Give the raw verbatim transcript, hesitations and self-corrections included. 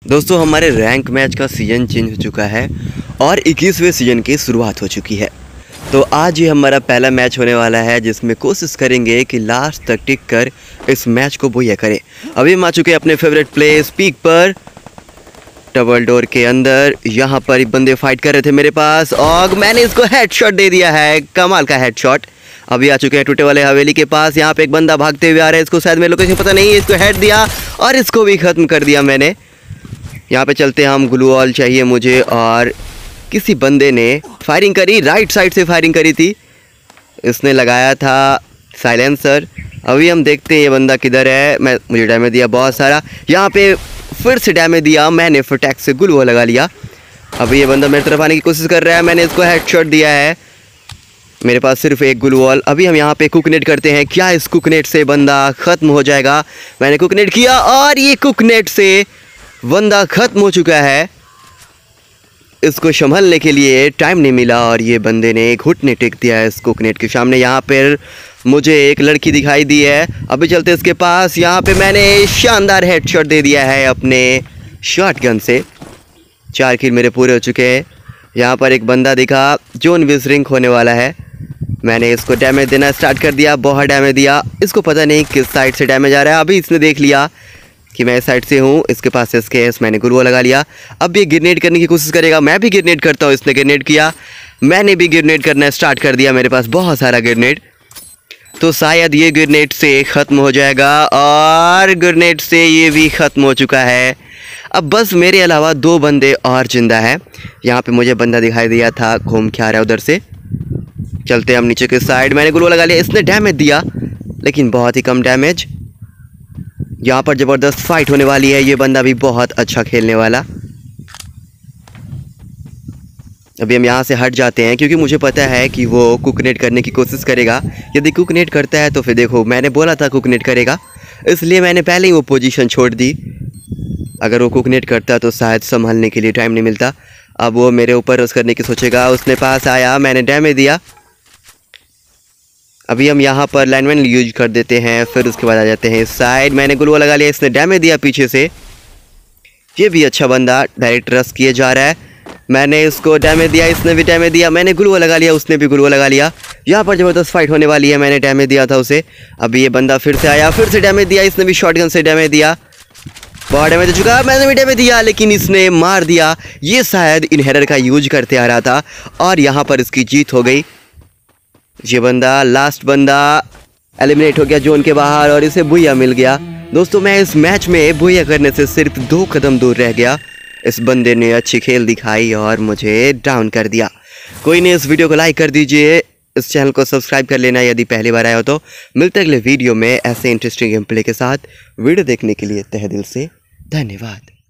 दोस्तों हमारे rank match का सीज़न चेंज हो चुका है और इक्कीसवें सीज़न की शुरुआत हो चुकी है। तो आज ये हमारा पहला मैच होने वाला है जिसमें कोशिश करेंगे कि लास्ट तक टिक कर इस मैच को बोया करें। अभी हम आ चुके हैं अपने फेवरेट प्लेस पीक पर, डबल डोर के अंदर। यहाँ पर एक बंदे फाइट कर रहे थे मेरे पास और मैंने इसको हेडशॉट दे दिया है, कमाल का हेडशॉट। अभी आ चुके हैं टूटे वाले हवेली के पास। यहाँ पे एक बंदा भागते हुए आ रहा है, इसको शायद मेरे लोकेशन पता नहीं है, इसको हेड दिया और इसको भी ख़त्म कर दिया मैंने। यहाँ पे चलते हैं हम, ग्लू वॉल चाहिए मुझे। और किसी बंदे ने फायरिंग करी, राइट साइड से फायरिंग करी थी, इसने लगाया था साइलेंसर। अभी हम देखते हैं ये बंदा किधर है। मैं मुझे डैमेज दिया बहुत सारा, यहाँ पे फिर से डैमेज दिया मैंने, फटैक से ग्लू वॉल लगा लिया। अभी ये बंदा मेरी तरफ आने की कोशिश कर रहा है, मैंने इसको हेडशॉट दिया है। मेरे पास सिर्फ एक ग्लू वॉल। अभी हम यहाँ पे कुकनेट करते हैं, क्या इस कुकनेट से बंदा ख़त्म हो जाएगा। मैंने कुकनेट किया और ये कुकनेट से बंदा ख़त्म हो चुका है। इसको संभलने के लिए टाइम नहीं मिला और ये बंदे ने घुटने टेक दिया है इस कुकनेट के सामने। यहाँ पर मुझे एक लड़की दिखाई दी है, अभी चलते इसके पास। यहाँ पे मैंने शानदार हेडशॉट दे दिया है अपने शॉटगन से। चार किल मेरे पूरे हो चुके हैं। यहाँ पर एक बंदा दिखा, जोन विजरिंग होने वाला है। मैंने इसको डैमेज देना स्टार्ट कर दिया, बहुत डैमेज दिया। इसको पता नहीं किस साइड से डैमेज आ रहा है। अभी इसने देख लिया कि मैं इस साइड से हूँ, इसके पास इसके एस, मैंने ग्लू लगा लिया। अब ये ग्रेनेड करने की कोशिश करेगा, मैं भी ग्रेनेड करता हूँ। इसने ग्रेनेड किया, मैंने भी ग्रेनेड करना स्टार्ट कर दिया। मेरे पास बहुत सारा ग्रेनेड, तो शायद ये ग्रेनेड से ख़त्म हो जाएगा और ग्रेनेड से ये भी ख़त्म हो चुका है। अब बस मेरे अलावा दो बंदे और जिंदा हैं। यहाँ पे मुझे बंदा दिखाई दिया था, घूम के आ रहा है उधर से। चलते हम नीचे के साइड, मैंने ग्लू लगा लिया। इसने डैमेज दिया लेकिन बहुत ही कम डैमेज। यहाँ पर ज़बरदस्त फाइट होने वाली है, ये बंदा भी बहुत अच्छा खेलने वाला। अभी हम यहाँ से हट जाते हैं क्योंकि मुझे पता है कि वो कुकनेट करने की कोशिश करेगा। यदि कुकनेट करता है तो फिर देखो, मैंने बोला था कुकनेट करेगा, इसलिए मैंने पहले ही वो पोजीशन छोड़ दी। अगर वो कुकनेट करता तो शायद संभालने के लिए टाइम नहीं मिलता। अब वो मेरे ऊपर रश करने की सोचेगा। उसने पास आया, मैंने डैमेज दिया। अभी हम यहाँ पर लाइनमैन यूज कर देते हैं, फिर उसके बाद आ जाते हैं इस साइड। मैंने ग्लू लगा लिया, इसने डैमेज दिया पीछे से। ये भी अच्छा बंदा डायरेक्ट रश किए जा रहा है। मैंने इसको डैमेज दिया, इसने भी डैमेज दिया। मैंने ग्लू लगा लिया, उसने भी ग्लू लगा लिया। यहाँ पर ज़बरदस्त फाइट होने वाली है, मैंने डैमेज दिया था उसे। अभी ये बंदा फिर से आया, फिर से डैमेज दिया। इसने भी शॉटगन से डैमेज दिया, बहुत डैमेज हो चुका। मैंने भी डैमेज दिया लेकिन इसने मार दिया। ये शायद इनहेलर का यूज करते आ रहा था और यहाँ पर इसकी जीत हो गई। ये बंदा, लास्ट बंदा एलिमिनेट हो गया जोन के बाहर और इसे बुया मिल गया। दोस्तों मैं इस मैच में बुया करने से सिर्फ दो कदम दूर रह गया। इस बंदे ने अच्छी खेल दिखाई और मुझे डाउन कर दिया। कोई नहीं, इस वीडियो को लाइक कर दीजिए, इस चैनल को सब्सक्राइब कर लेना यदि पहली बार आया हो तो। मिलते हैं अगले वीडियो में ऐसे इंटरेस्टिंग गेम प्ले के साथ। वीडियो देखने के लिए तहे दिल से धन्यवाद।